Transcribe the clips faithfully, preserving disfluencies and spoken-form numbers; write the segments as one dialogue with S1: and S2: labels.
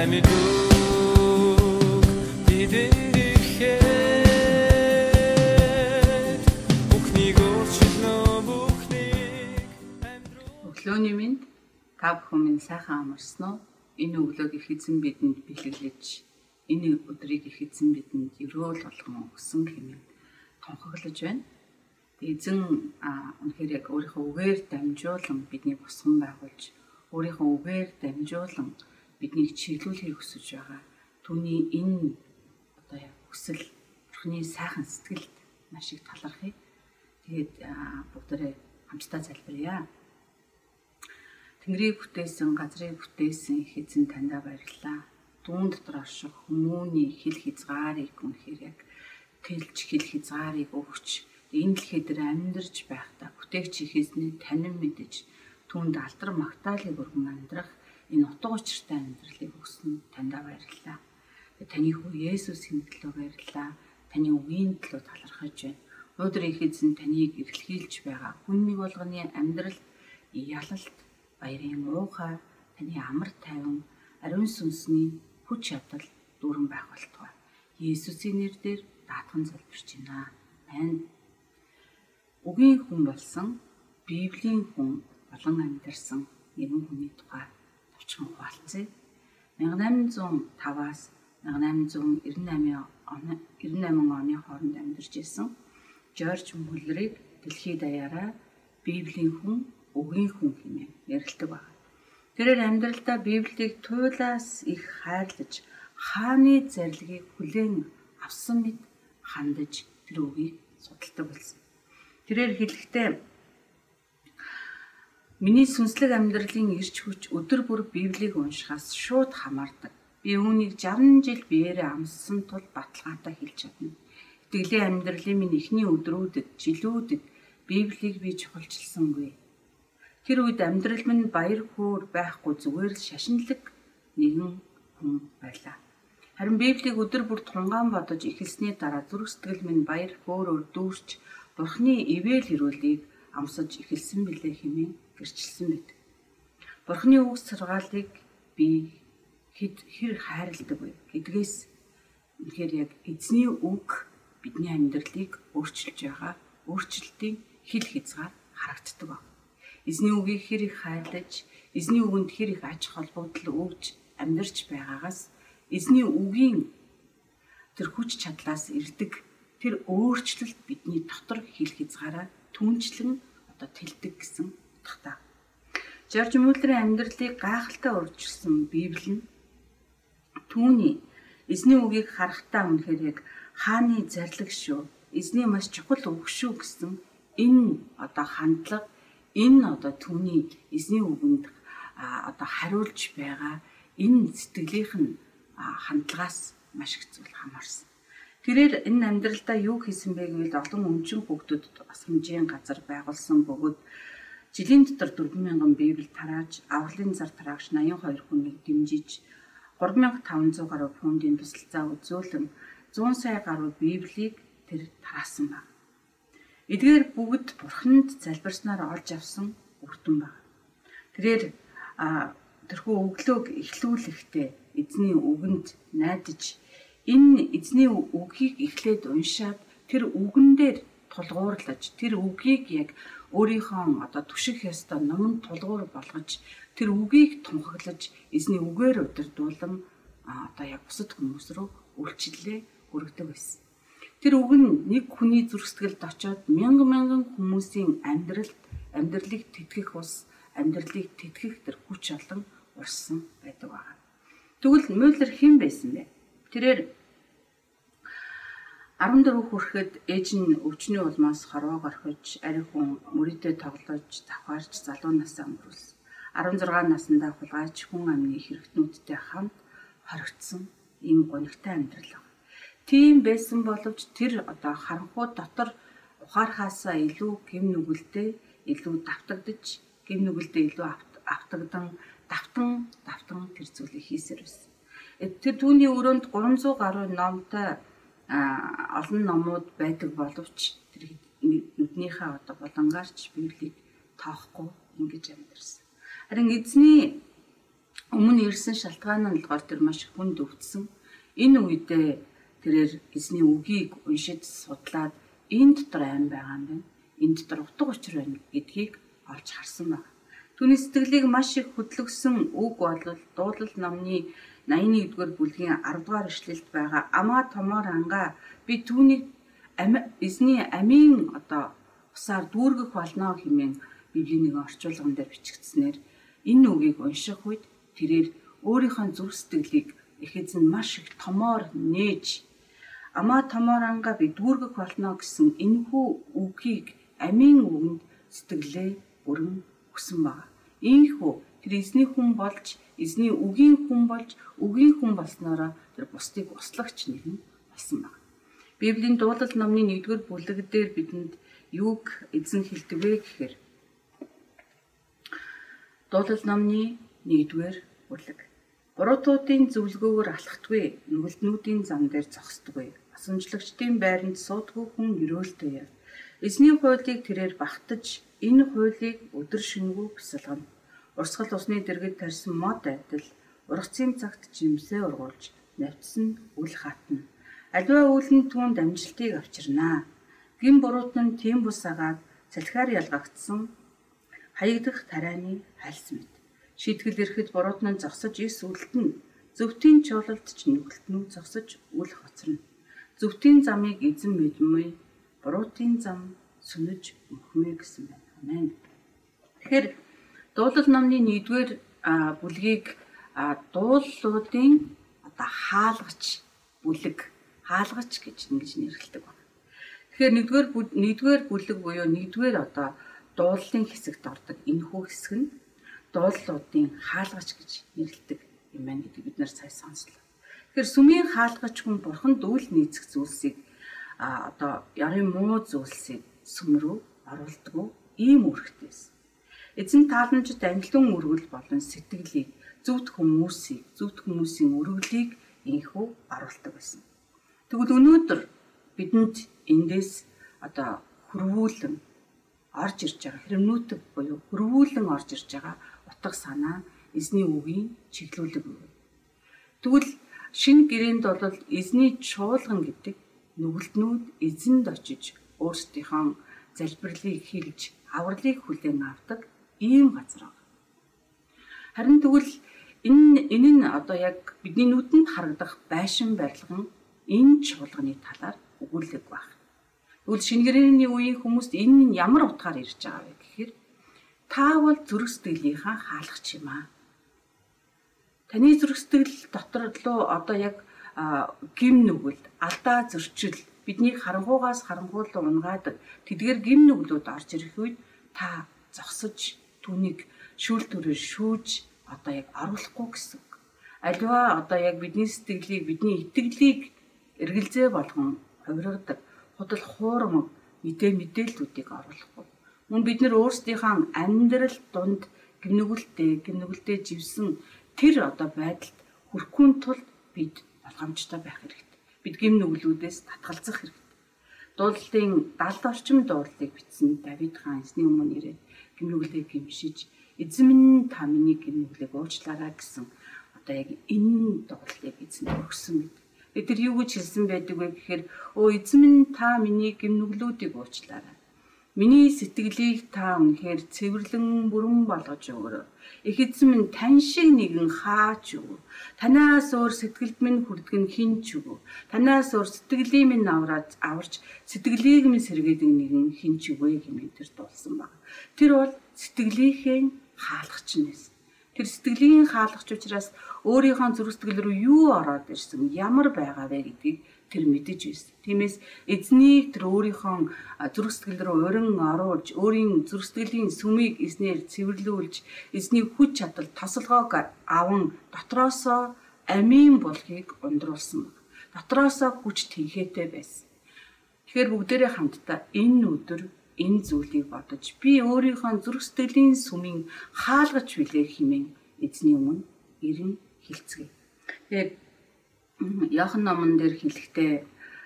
S1: Өглөөний минь та бүхэн минь сайхан амарсан уу? Энэ өглөөг их эзэн бидэнд бэлэглэж, энэ өдрийг их эзэн бидэнд өрөөл болгон өгсөн хэмээн тунхаглаж байна. Эзэн үнэхээр яг өөрийнхөө үгээр дамжуулан биднийг босгон байгуулж, өөрийнхөө үгээр дамжуулан биднийг чиглүүлэхийг хүсэж байгаа. Түүний энэ одоо яг хүсэл Бурхны сайхан сэтгэлд маш их талархъя. Тэгээд бүгдээрээ хамтдаа залбирая. Тэнгэрийг бүтээсэн, газрыг бүтээсэн их эзэн таньда баярлалаа. Дүүн дотор орших хүмүүний хил хязгаарыг үнэхээр яг тэлж хил хязгаарыг өгч энэ дэлхий дээр амьдарч байхдаа бүтээгч их эзний танин мэдэж түүнд алдар магтаалыг өргөн амьдрах энэ утга учиртай амьдралыг өгсөн таньда баярлалаа. Таны хүү Есүсийн төлөө баярлалаа. Таны үгийн төлөө талархаж байна. Өнөөдөр их эзэн таныг эрхлүүлж байгаа хүн нэг болгоны амьдралд ялалт, баярын уухай, таны амар тайван, ариун сүнсний хүч чадал дүүрэн байх болтугай. Есүсийн нэрээр даатхан залбирч байна. Амен. Үгийн хүн болсон, Библийн хүн болон амьдарсан нэгэн хүний тухай товчхон хуваалцъя. мянга найман зуун таваас мянга найман зуун эрдэнэ найман оны хооронд амьдарч исэн Жорж Мюллерийг дэлхийд даяараа Библийн хүн, үгийн хүн хэмээн ярилдаг байна. Тэрээр амьдралдаа Библийг туйлаас их хайрлаж, хааны зарилгийг хүлээн авсан мэт хандаж тэр үгийг судалдаг болсон. Тэрээр хэлэхдээ миний сүнслэг амьдралын ирч хүч өдөр бүр Библийг уншихаас шууд хамаардаг. Би үүнийг жарган жил биеэрээ амссан тул баталгаатай хэлж чадна. Итгэлийн амьдралын минь эхний өдрүүдэд, жилүүдэд Библийг би чухалчилсангүй. Тэр үед амьдрал минь баяр хөөр байхгүй зүгээр л шашинлаг нэгэн хүн байлаа. Харин Библийг өдөр бүр тунгаан бодож эхэлсний дараа зүрх сэтгэл минь баяр хөөрөөр дүүрч Бурхны ивэл ирүүлийг амсаж эхэлсэн билээ хэмээн гэрчилсэн мэт. Бурхны үг сургаалыг би хэд хэр хайрладаг вэ гэдгээс үнэхээр яг эзний үг бидний амьдралыг өөрчилж байгаа өөрчлөлтийн хил хязгаар харагддаг байна. Эзний үгийг хэр их хайрлаж, эзний үгэнд хэр их аж холбогдол өгж амьдарч байгаагаас эзний үгийн тэр хүч чадлаас ирдэг тэр өөрчлөлт бидний дотор хил хязгаараа түнчлэн одоо тэлдэг гэсэн утгатай. Жорж Мюллерийн амьдралыг гайхалтай өөрчилсөн Библи нь түүний эзний үгийг харахтаа үнэхээр яг хааны зарлиг шүү, эзний маш чухал үг шүү гэсэн энэ одоо хандлага, энэ одоо түүний эзний үгэнд одоо хариулж байгаа энэ сэтгэлийнх нь хандлагаас маш их зүйл хамаарсан. Тэрээр энэ амьдралдаа юу хийсэн бэ гэвэл олон өмчөн хүүхдүүд бас хэмжээний газар байгуулсан бөгөөд жилийн дотор дөрвөн мянган Библи тарааж, авралын зар тараагч найман хоёр хүнийг дэмжиж, гурван мянга таван зуун гаруй паундын тусалцаа үзүүлэн зуун сая гаруй Библийг тэр тараасан баг. Эдгээр бүгд Бурханд залбирснаар олж авсан үгтэн баг. Тэрээр тэрхүү өглөөг эхлүүлэхдээ эзний үгэнд найдаж энэ эзний үгийг эхлээд уншаад тэр үгэн дээр тулгуурлаж тэр үгийг яг өөрийнхөө одоо түших ёстой номонд тулгуур болгож тэр үгийг тунхаглаж эзний үгээр удирдуулан одоо яг бусад хүмүүс рүү үйлчлэлээ өргөдөг байсан. Тэр үг нь нэг хүний зүрх сэтгэлд очиод мянган мянган хүмүүсийн амьдралд амьдралыг тэтгэх ус, амьдралыг тэтгэх тэр хүч олон урсан байдаг байна. Тэгвэл Мюллер хэн байсан бэ? Тэрээр арван дөрөв хүрэхэд ээж нь өвчнөө улмаас хорвоо горхиж, ари хүн мөрөдөө тоглож, давхаарч залуу насаа өнгөрүүлсэн. арван зургаан наснда хулгайч хүн амны хэрэгтнүүдтэй хамт хоригдсон ийм гонигтай амьдрал. Тийм байсан боловч тэр одоо харанхуй дотор ухаархаасаа илүү гэм нүгэлтэй, илүү давтагдж, гэм нүгэлтэй илүү автагдан, давтан, давтан тэр зүйлийг хийсээр байсан. Тэр түүний өрөөнд гурван зуун гаруй номтой олон номууд байдаг боловч тэр нүднийхээ одоо болонгаарч Библийг тоохгүй ингэж амьдэрсэн. Харин эзний Өмнө ирсэн шалтгаан нь болохоор тэр маш хүнд өвдсөн. Энэ үедээ тэрээр эзний үгийг уншиж судлаад энэ дотор айн байгаа юм байна. Энэ дотор утга учир байна гэдгийг олж харсан байна. Түүний сэтгэлийг маш их хөдлөгсөн үг бол Дуулал номны найман нэгдүгээр бүлгийн арав дугаар ишлэлд байгаа амаа томоор ангаа би түүнийг эзний амийн одоо усаар дүүргэх болно хэмээн Библийн нэг орчуулган дээр бичигдснээр энэ үгийг унших үед тэрээр өөрийнхөө зүрх сэтгэлийг их эзэн маш их томоор нээж амаа томоор ангаа би дүүргэх болно гэсэн энэхүү үгийг амийн үгэнд сэтгэлээ бүрэн өгсөн байна. Ийхүү тэр эзний хүн болж, эзний үгийн хүн болж, үгийн хүн болсноороо тэр бусдыг услагч нэгэн болсон байна. Библийн Дуулал номны нэгдүгээр бүлэг дээр бидэнд юуг эзэн хэлдэг вэ гэхээр Дуулал номны нэгдүгээр бүлэг. Буруутуудын зөвлгөөгөр алхдаггүй, нүгэлтнүүдийн зам дээр зогсдоггүй. Асамжлагчдын байранд суудгүй хүн өрөөлтэй яв. Эзний хуулийг тэрээр багтаж, энэ хуулийг өдөр шөнөгүй бясалгана. Урсгал усны дэргэд тарьсан мод адил, ургацын цагт жимсээ ургуулж, навтсан үл хатна. Аливаа үйл нь түүнд амжилтыг авчирнаа. Гин буруут нь тийм бус агаад салхиар ялгагдсан хаягдах тарианы хальс мэт. Шийтгэл ирэхэд буруут нь зогсож ис үлдэнэ. Зөвтийн чуулалд ч нүгэлтнүүд зогсож үл хоцорно. Зөвтийн замыг эзэн мэдмээ, буруутын зам сүнэж мөхмөө гэсэн байна. Амен. Тэгэхээр Дуулал номны нэгдүгээр бүлгийг дууллуудын одоо хаалгач бүлэг, хаалгач гэж ингэж нэрлэдэг байна. Тэгэхээр нэгдүгээр нэгдүгээр бүлэг буюу нэгдүгээр одоо дууллын хэсэгт ордог энэхүү хэсэг нь дууллуудын хаалгач гэж нэрлэдэг юм байна гэдэг бид нар сая сонслоо. Тэгэхээр сүмийн хаалгач хүн бурханд үл нийцэх зүйлсийг а одоо ярын муу зүйлсийг сүм рүү оруулдаг ийм үүрэгтэйсэн. Эзэн тааламжид амжилтын үргэл болон сэтгэлийг зөвхт хүмүүсийг, зөвхт хүмүүсийн үргэлийг инхүү оруулдаг байсан. Тэгвэл өнөөдөр бидэнд эндээс одоо хөрвүүлэн орж ирж байгаа хэрэмнүүтэг буюу хөрвүүлэн орж ирж байгаа утга санаа эзний үгийн чиглүүлэг юм. Тэгвэл шинэ гэрээнд бол эзний чуулган гэдэг нүгэлтнүүд эзэнд очиж өөрсдийнхөө залбирлыг хэлж, авралыг хүлээн авдаг ийм газар байна. Харин тэгвэл энэ энэ нь одоо яг бидний нүдэнд харагдах байшин барилган энэ чуулганы талаар өгүүлэг байна. Тэгвэл шинэ гэрээний үеийн хүмүүст энэ нь ямар утгаар ирж байгаа вэ гэхээр та бол зүрх сэтгэлийнхаа хаалгач юм аа. Таны зүрх сэтгэл дотор руу одоо яг гим нүгэл, алдаа зөрчил, бидний харангуугаас харангуул унгаадаг тэдгээр гим нүглүүд орж ирэх үед та зогсож түүнийг шүүл төрөөр шүүж одоо яг оруулахгүй гэсэн. Аливаа одоо яг бидний сэтгэлийг, бидний итгэлийг эргэлзээ болгон хувиргадаг худал хуурмаг мэдээ мэдээллүүдийг оруулахгүй. Мөн бид нар өөрсдийнхөө амьдрал дунд гимнүгэлтэй, гимнүгэлтэй живсэн тэр одоо байдалд хүрэхгүй тулд бид болгоомжтой байх хэрэгтэй. Бид гимнүглүүдээс татгалзах хэрэгтэй. Дуулалтын далд орчим дуурлыг бичсэн Давид хаан эзний өмнө ирээд гимнүглээ гимшиж эзэн минь та миний гимнүглийг уучлаарай гэсэн одоо яг энэ дуулалтыг эзэн өгсөн мэт. Тэр юу гэж хэлсэн байдаг вэ гэхээр өө эзэн минь та миний гимнүглүүдийг уучлаарай. Миний сэтгэлийг та үнэхээр цэвэрлэн бүрэн болгож өгөөрэй. Их эзэн минь тань шиг нэгэн хаач өгөө. Танаас өөр сэтгэлд минь хүрдэг нь хэн ч үгүй. Танаас өөр сэтгэлийн минь авраад аварч сэтгэлийг минь сэргээдэг нэгэн хэн ч үгүй хэмээн тэр дуулсан баг. Тэр бол сэтгэлийнхээ хаалгач нэс. Тэр сэтгэлийн хаалгач учраас өөрийнхөө зүрх сэтгэл рүү юу ороод ирсэн, ямар байгаа вэ гэдгийг тэр мэдэж байсан. Тиймээс эзнийг тэр өөрийнхөө зүрх сэтгэл рүү урин оруулж, өөрийн зүрх сэтгэлийн сүмийг эзнээр цэвэрлүүлж, эзний хүч чадал тосолгоог аван дотроосоо амийн булхийг ундруулсан. Дотроосоо хүч тэнхээтэй байсан. Тэгэхээр бүгдээрээ хамтдаа энэ өдөр энэ зүйлийг бодож би өөрийнхөө зүрх сэтгэлийн сүмийн хаалгач билээ хэмээн эзний өмнө ирэн хэлцгээе. Тэгээд Иохан номон дээр хэлэхдээ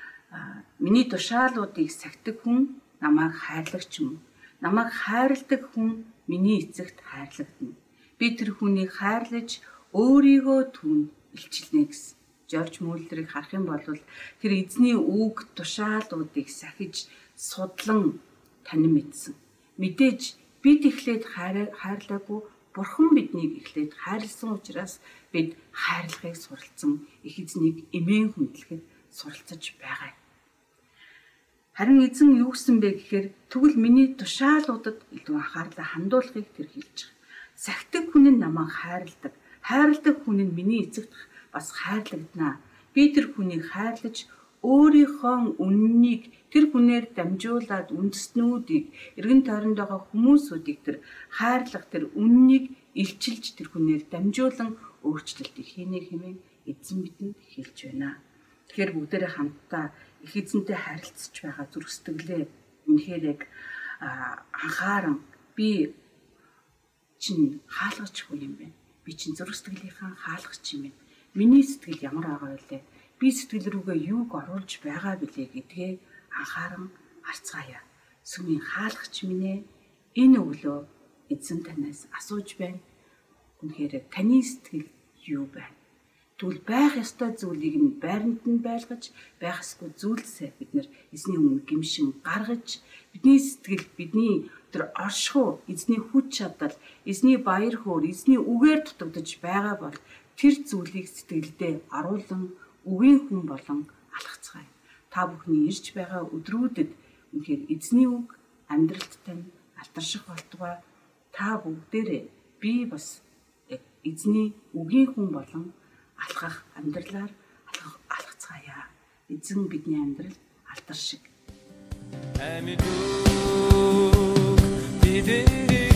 S1: миний тушаалуудыг сахидаг хүн намайг хайрлагч юм. Намайг хайрладаг хүн миний эцэгт хайрлагдана. Би тэр хүнийг хайрлаж өөрийгөө түн илчилнэ гэсэн. Жорж Мюллерийг харах юм бол тэр эзний үг тушаалуудыг сахиж судлан танин мэдсэн. Мэдээж бид эхлээд хайрлаагүй, Бурхан биднийг эхлээд хайрлсан учраас бид хайрлахыг суралцсан, их эзнийг эмээн хүндлэхэд суралцаж байгаа. Харин эзэн юу гэсэн бэ гэхээр тэгвэл миний тушаалуудад илүү анхаарлаа хандуулахыг тэр хэлж байгаа. Сахидаг хүн нь намайг хайрладаг. Хайрладаг хүн нь миний эцэгт бас хайрлагдана. Би тэр хүнийг хайрлаж өөрийнхөө үннийг тэр хүнээр дамжуулаад үндэстнүүдийг, эргэн тойронд байгаа хүмүүсүүдийг тэр хайрлах тэр үннийг илчилж тэр хүнээр дамжуулан өөрчлөлтийг хийнэ хэмээн эзэн бидэнд хэлж байна. Тэгэхээр бүгдээрээ хамтдаа их эзэнтэй харилцаж байгаа зүрх сэтгэлээ үнэхээр яг анхааран би чинь хаалгач хүн юм байна. Би чинь зүрх сэтгэлийнхаа хаалгач юм байна. Миний сэтгэл ямар байгаа вэ? Би сэтгэл рүүгээ юуг оруулж байгаа билээ гэдгээ анхааран харцгаая. Сүмийн хаалгач минь ээ, энэ өглөө эзэн танаас асууж байна. Үнэхээр таны сэтгэл юу байна? Тэгвэл байх ёстой зүйлийг нь байранд нь байлгаж, байх ёсгүй зүйлсээ бид нэр эзний өмнө гимшин гаргаж, бидний сэтгэл, бидний тэр оршихуй, эзний хүч чадал, эзний баяр хөөр, эзний үгээр дутагдж байгаа бол тэр зүйлийг сэтгэлдээ оруулан үгийн хүн болон алхацгаая. Та бүхний ирж байгаа өдрүүдэд үнэхээр эзний үг амьдралд тань алтарших болтугай. Та бүгдээрээ би бас эзний үгийн хүн болон алхах амьдралаар алхах алхацгаая. Эзэн бидний амьдрал алтар шиг.